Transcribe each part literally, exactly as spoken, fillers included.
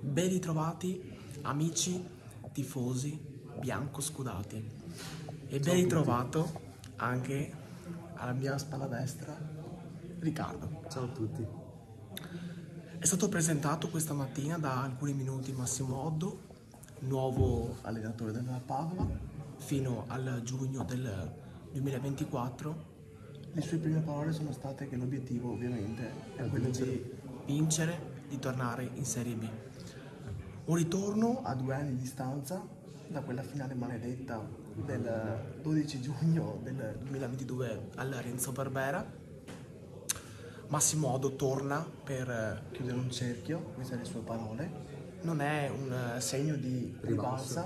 Ben ritrovati amici tifosi bianco-scudati e ben ritrovato anche alla mia spalla destra Riccardo. Ciao a tutti. È stato presentato questa mattina da alcuni minuti Massimo Oddo, nuovo allenatore della Padova, fino al giugno del duemilaventiquattro. Le sue prime parole sono state che l'obiettivo ovviamente è quello di vincere, di tornare in Serie B. Un ritorno a due anni di distanza da quella finale maledetta del dodici giugno del duemilaventidue al Renzo Barbera. Massimo Oddo torna per chiudere un cerchio, queste le sue parole. Non è un segno di rivalsa,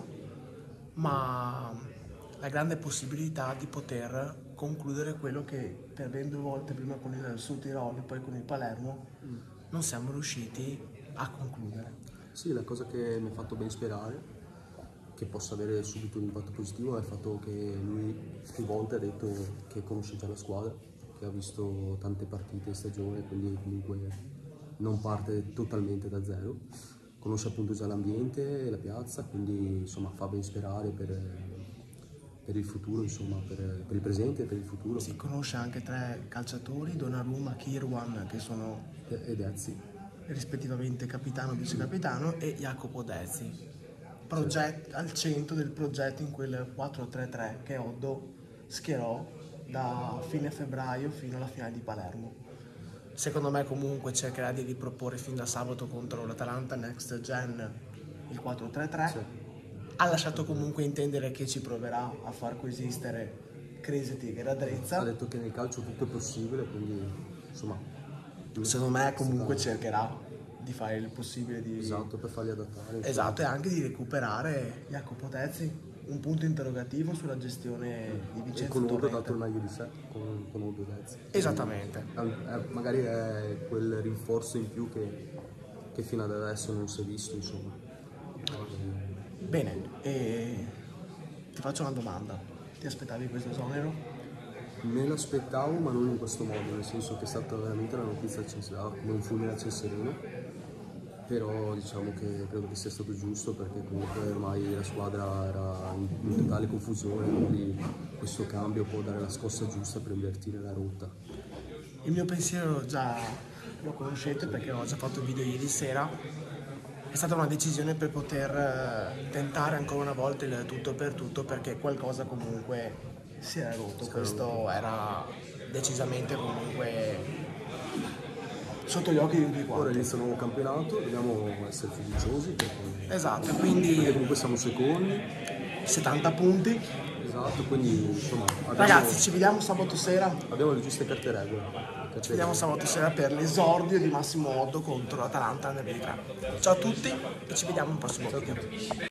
ma la grande possibilità di poter concludere quello che per ben due volte, prima con il Sud Tirolo e poi con il Palermo, non siamo riusciti a concludere. Sì, la cosa che mi ha fatto ben sperare che possa avere subito un impatto positivo è il fatto che lui più volte ha detto che conosce già la squadra, che ha visto tante partite in stagione, quindi comunque non parte totalmente da zero, conosce appunto già l'ambiente e la piazza, quindi insomma fa ben sperare per, per il futuro, insomma per, per il presente e per il futuro. Si conosce anche tre calciatori, Donnarumma, Kirwan, che sono ed Ezzi, rispettivamente capitano e vice capitano, e Jacopo Dezzi, progetto, al centro del progetto in quel quattro tre tre che Oddo schierò da fine febbraio fino alla finale di Palermo. Secondo me comunque cercherà di riproporre fin da sabato contro l'Atalanta Next Gen il quattro tre tre. Sì. Ha lasciato comunque intendere che ci proverà a far coesistere Cresiti e Radrezza. Ha detto che nel calcio tutto è possibile, quindi insomma secondo me comunque cercherà di fare il possibile di... Esatto, per farli adattare. Esatto, e anche di recuperare Jacopo Dezzi, un punto interrogativo sulla gestione di Vincenzo e con Oddo ha Torrente. dato il meglio di sé, con, con Oddo Dezzi. Esattamente. Eh, magari è quel rinforzo in più che, che fino ad adesso non si è visto, insomma. Bene, e ti faccio una domanda. Ti aspettavi questo esonero? Me l'aspettavo, ma non in questo modo, nel senso che è stata veramente una notizia come un fulmine a ciel sereno. Però diciamo che credo che sia stato giusto, perché comunque ormai la squadra era in, in totale confusione, quindi questo cambio può dare la scossa giusta per invertire la rotta. Il mio pensiero già lo conoscete perché ho già fatto il video ieri sera. È stata una decisione per poter tentare ancora una volta il tutto per tutto, perché qualcosa comunque si era rotto. Questo era decisamente comunque sotto gli occhi di tutti quanti. Ora inizia un nuovo campionato, dobbiamo essere fiduciosi perché, esatto, quindi perché comunque siamo secondi, settanta punti. Esatto, quindi insomma abbiamo, ragazzi, ci vediamo sabato sera. Abbiamo le giuste carte regola. Ci vediamo sabato sera per l'esordio di Massimo Oddo contro l'Atalanta nel tre. Ciao a tutti e ci vediamo in un prossimo video.